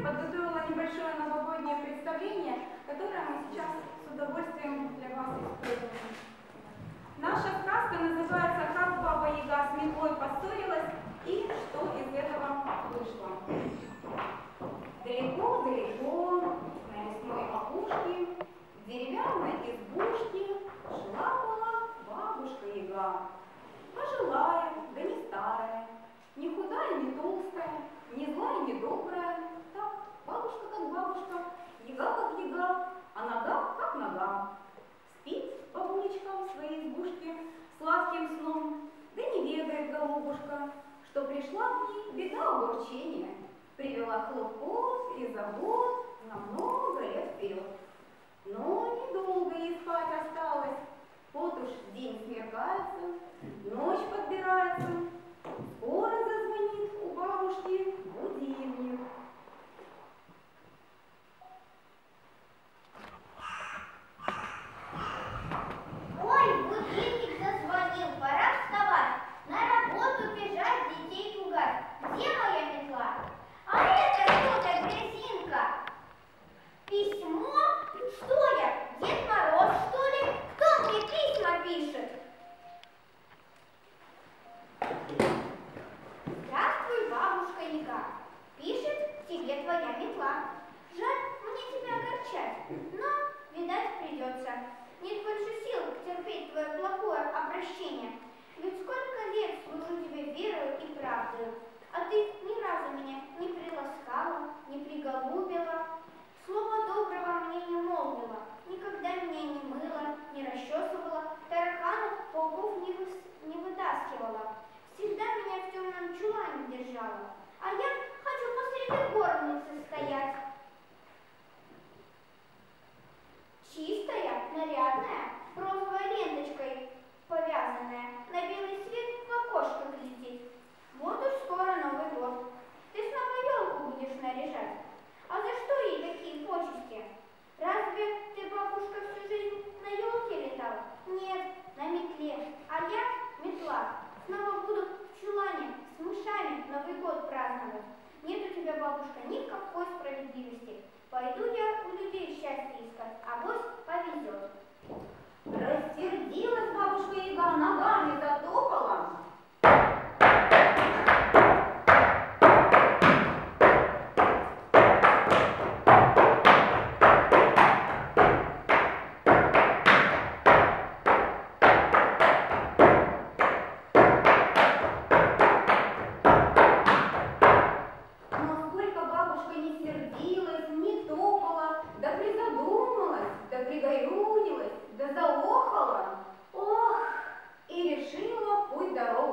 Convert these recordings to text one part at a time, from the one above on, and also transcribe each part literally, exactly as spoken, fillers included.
подготовила небольшое новогоднее представление, которое мы сейчас с удовольствием для вас используем. Наша сказка называется «Как Баба-Яга с метлой поссорилась и что из этого вышло». Далеко-далеко на лесной опушке в деревянной избушке жила-была бабушка-яга. Пожилая, да не старая, не худая, не толстая, не злая, не добрая. Так, бабушка как бабушка, яга как яга, а нога как нога. Спит бабулечка в своей избушке сладким сном, да не ведает голубушка, что пришла к ней беда огорчения, привела хлопот и забот на много лет вперед. Но недолго ей спать осталось, вот уж день смеркается, ночь подбирается, скоро зазвонит у бабушки будильник. Ой, будильник зазвонил, пора вставать, на работу бежать, детей пугать. Где моя метла? А это что за грязинка? Письмо? Что я, Дед Мороз, что ли? Кто мне письма пишет? Здравствуй, бабушка Яга. Пишет тебе твоя метла. Жаль мне тебя огорчать, но, видать, придется. Нет больше сил терпеть твое плохое обращение. Ведь сколько лет служу тебе верою и правдою, а ты ни разу меня не приласкала, не приголубила, слова доброго мне не молвила, никогда меня не мыла, не расчесывала, тараканов, пауков не, выс... не вытаскивала, всегда меня в темном чулане держала, а я хочу посреди горницы стоять. Чистая, нарядная, розовой ленточкой повязанная, на белый свет в окошко глядит. Вот уж скоро Новый год. Ты снова елку будешь наряжать. А за что ей такие почести? Разве ты, бабушка, всю жизнь на елке летала? Нет, на метле. А я, метла, снова буду в чулане с мышами Новый год праздновать. Нет у тебя, бабушка, никакой справедливости. Пойду я у людей счастье искать, авось повезет. Рассердилась бабушка-яга, ногами затопала. Но сколько бабушка не сердилась, не топала, да призадумалась, да пригорюнилась, да заохала, ох, и решила в путь дорогу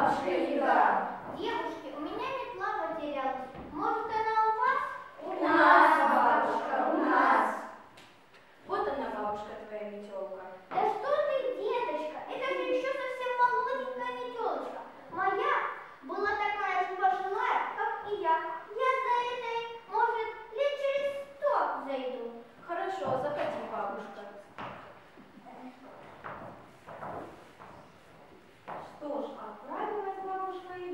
бабушка Яга. Девушки, у меня метла потерялась. Может, она у вас? У нас, бабушка, у нас. Вот она, бабушка, твоя метелка. Да что ты, деточка, это же еще совсем молоденькая метелочка. Моя была такая же пожилая, как и я. Я за этой, может, лет через сто зайду. Хорошо, заходи, бабушка. Что ж, отправилась бабушка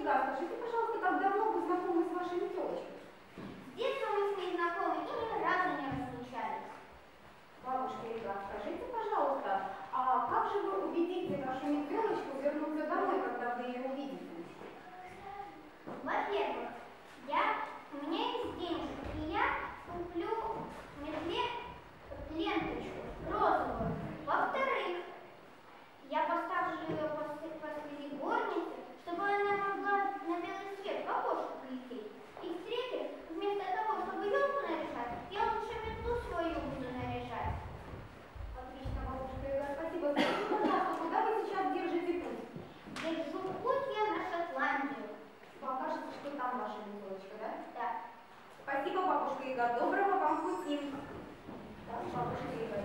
Яга, скажите, пожалуйста, как давно вы знакомы с вашей метелочкой? С детства мы с ней знакомы и ни разу не разлучались. Бабушка Яга, скажите, пожалуйста, а как же вы убедите вашу метелочку вернуться домой, когда вы ее увидите? Во-первых, я, у меня есть денежки, и я куплю метле ленточку розовую. Во-вторых, я поставлю ее после, посреди горницы, чтобы она могла на белый свет в окошко полететь. И в-третьих, вместо того, чтобы елку наряжать, я лучше метлу свою буду наряжать. Отлично, бабушка Яга, спасибо. Скажите, пожалуйста, куда вы сейчас держите путь? Держу путь я на Шотландию. Вам кажется, что там ваша метелочка, да? Да. Спасибо, бабушка Яга. Доброго вам пути. Да, бабушка Яга.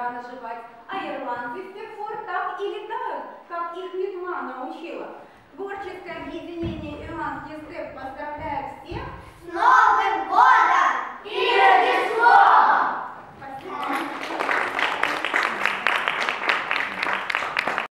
рано жевать, а ирландцы с тех пор так и летают, как их метла научила. Творческое объединение «Ирландский степ» поздравляет всех С Новым годом!